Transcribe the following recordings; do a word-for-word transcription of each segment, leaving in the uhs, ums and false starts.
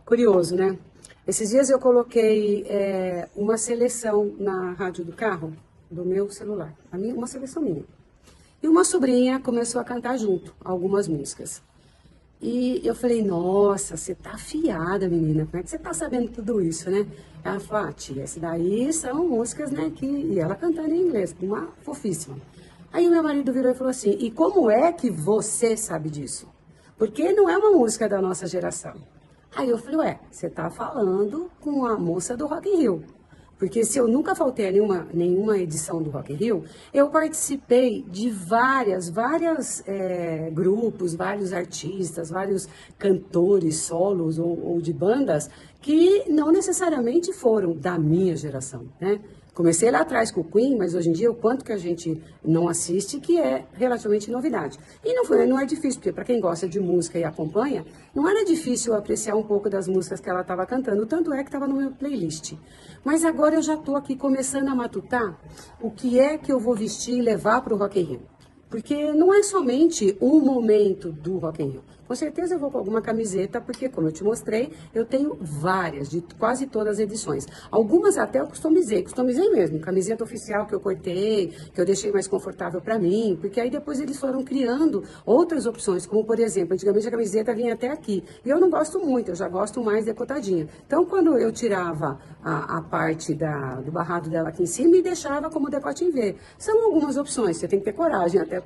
Curioso, né? Esses dias eu coloquei é, uma seleção na rádio do carro, do meu celular, a minha, uma seleção minha. E uma sobrinha começou a cantar junto algumas músicas. E eu falei, nossa, você tá afiada, menina, como é que você tá sabendo tudo isso, né? Ela falou, ah, tia, esse daí são músicas, né, que... E ela cantando em inglês, uma fofíssima. Aí o meu marido virou e falou assim, e como é que você sabe disso? Porque não é uma música da nossa geração. Aí eu falei, ué, você tá falando com a moça do Rock in Rio. Porque se eu nunca faltei a nenhuma, nenhuma edição do Rock in Rio, eu participei de várias, várias é, grupos, vários artistas, vários cantores, solos ou, ou de bandas que não necessariamente foram da minha geração, né? Comecei lá atrás com o Queen, mas hoje em dia o quanto que a gente não assiste, que é relativamente novidade. E não, foi, não é difícil, porque para quem gosta de música e acompanha, não era difícil apreciar um pouco das músicas que ela estava cantando, tanto é que estava no meu playlist. Mas agora eu já estou aqui começando a matutar o que é que eu vou vestir e levar para o Rock in Rio. Porque não é somente um momento do Rock in Rio. Com certeza eu vou com alguma camiseta, porque, como eu te mostrei, eu tenho várias, de quase todas as edições. Algumas até eu customizei, customizei mesmo, camiseta oficial que eu cortei, que eu deixei mais confortável para mim, porque aí depois eles foram criando outras opções, como, por exemplo, antigamente a camiseta vinha até aqui, e eu não gosto muito, eu já gosto mais decotadinha. Então, quando eu tirava a, a parte da, do barrado dela aqui em cima e deixava como decote em V. São algumas opções, você tem que ter coragem até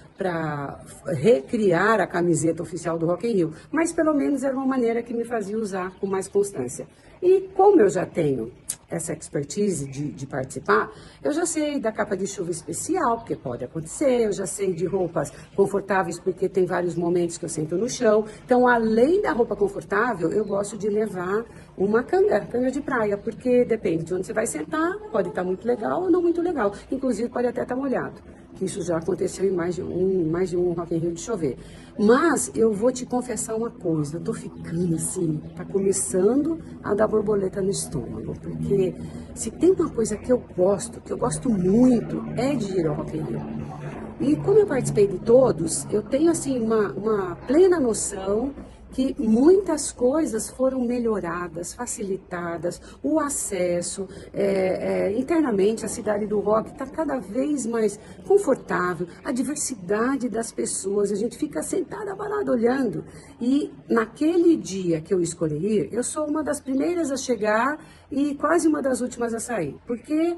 para recriar a camiseta oficial do Rock in Rio, mas pelo menos era uma maneira que me fazia usar com mais constância. E como eu já tenho essa expertise de, de participar, eu já sei da capa de chuva especial, porque pode acontecer, eu já sei de roupas confortáveis, porque tem vários momentos que eu sento no chão. Então, além da roupa confortável, eu gosto de levar uma canga, canga de praia, porque depende de onde você vai sentar, pode estar muito legal ou não muito legal, inclusive pode até estar molhado. Que isso já aconteceu em mais de um, mais de um Rock in Rio de chover. Mas eu vou te confessar uma coisa, eu tô ficando assim, tá começando a dar borboleta no estômago, porque se tem uma coisa que eu gosto, que eu gosto muito, é de ir ao Rock in Rio. E como eu participei de todos, eu tenho assim uma, uma plena noção que muitas coisas foram melhoradas, facilitadas, o acesso, é, é, internamente a cidade do rock está cada vez mais confortável, a diversidade das pessoas, a gente fica sentada parada olhando, e naquele dia que eu escolhi ir, eu sou uma das primeiras a chegar e quase uma das últimas a sair, porque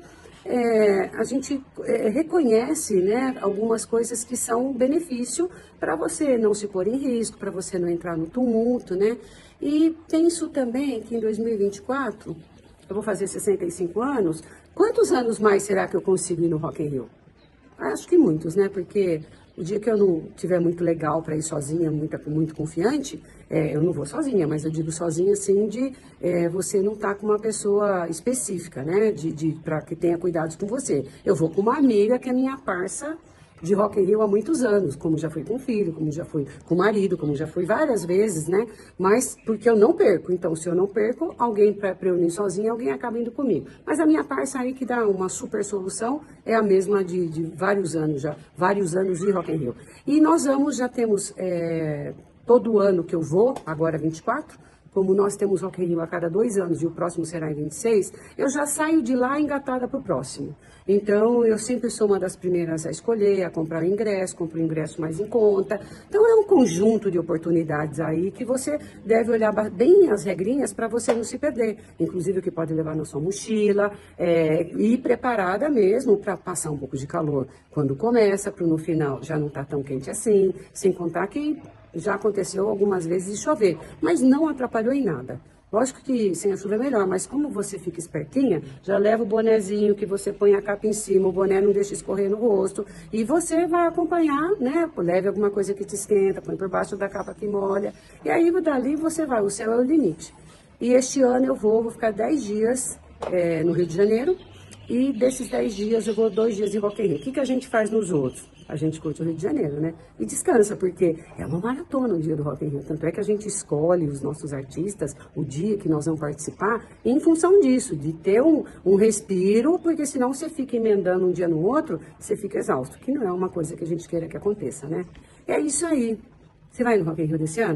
É, a gente é, reconhece, né, algumas coisas que são um benefício para você não se pôr em risco, para você não entrar no tumulto, né? E penso também que em dois mil e vinte e quatro, eu vou fazer sessenta e cinco anos, quantos anos mais será que eu consigo ir no Rock in Rio? Acho que muitos, né? Porque o dia que eu não tiver muito legal para ir sozinha, muito, muito confiante, é, eu não vou sozinha, mas eu digo sozinha assim de é, você não estar tá com uma pessoa específica, né? De, de, para que tenha cuidados com você. Eu vou com uma amiga que é minha parça de Rock in Rio há muitos anos, como já fui com o filho, como já fui com o marido, como já fui várias vezes, né? Mas porque eu não perco. Então, se eu não perco, alguém para eu ir sozinha, alguém acaba indo comigo. Mas a minha parça aí que dá uma super solução é a mesma de, de vários anos já, vários anos de Rock in Rio. E nós vamos, já temos é, todo ano que eu vou, agora vinte e quatro, como nós temos Rock in Rio a cada dois anos e o próximo será em vinte e seis, eu já saio de lá engatada para o próximo. Então, eu sempre sou uma das primeiras a escolher, a comprar o ingresso, compro o ingresso mais em conta. Então, é um conjunto de oportunidades aí que você deve olhar bem as regrinhas para você não se perder. Inclusive, o que pode levar na sua mochila, é, ir preparada mesmo para passar um pouco de calor quando começa, para no final já não estar tão quente assim, sem contar que já aconteceu algumas vezes de chover, mas não atrapalhou em nada. Lógico que sem a chuva é melhor, mas como você fica espertinha, já leva o bonezinho que você põe a capa em cima, o boné não deixa escorrer no rosto, e você vai acompanhar, né? Leve alguma coisa que te esquenta, põe por baixo da capa que molha, e aí dali você vai, o céu é o limite. E este ano eu vou, vou ficar dez dias é, no Rio de Janeiro, e desses dez dias eu vou dois dias em Rock in Rio. O que, que a gente faz nos outros? A gente curte o Rio de Janeiro, né? E descansa, porque é uma maratona o dia do Rock in Rio. Tanto é que a gente escolhe os nossos artistas, o dia que nós vamos participar, em função disso, de ter um, um respiro, porque senão você fica emendando um dia no outro, você fica exausto, que não é uma coisa que a gente queira que aconteça, né? É isso aí. Você vai no Rock in Rio desse ano?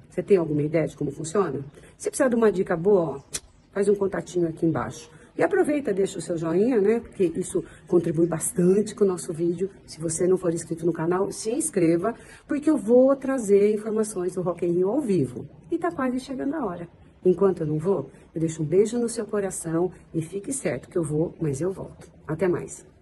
Você tem alguma ideia de como funciona? Se precisar de uma dica boa, ó, faz um contatinho aqui embaixo. E aproveita, deixa o seu joinha, né? Porque isso contribui bastante com o nosso vídeo. Se você não for inscrito no canal, se inscreva, porque eu vou trazer informações do Rock in Rio ao vivo. E tá quase chegando a hora. Enquanto eu não vou, eu deixo um beijo no seu coração e fique certo que eu vou, mas eu volto. Até mais.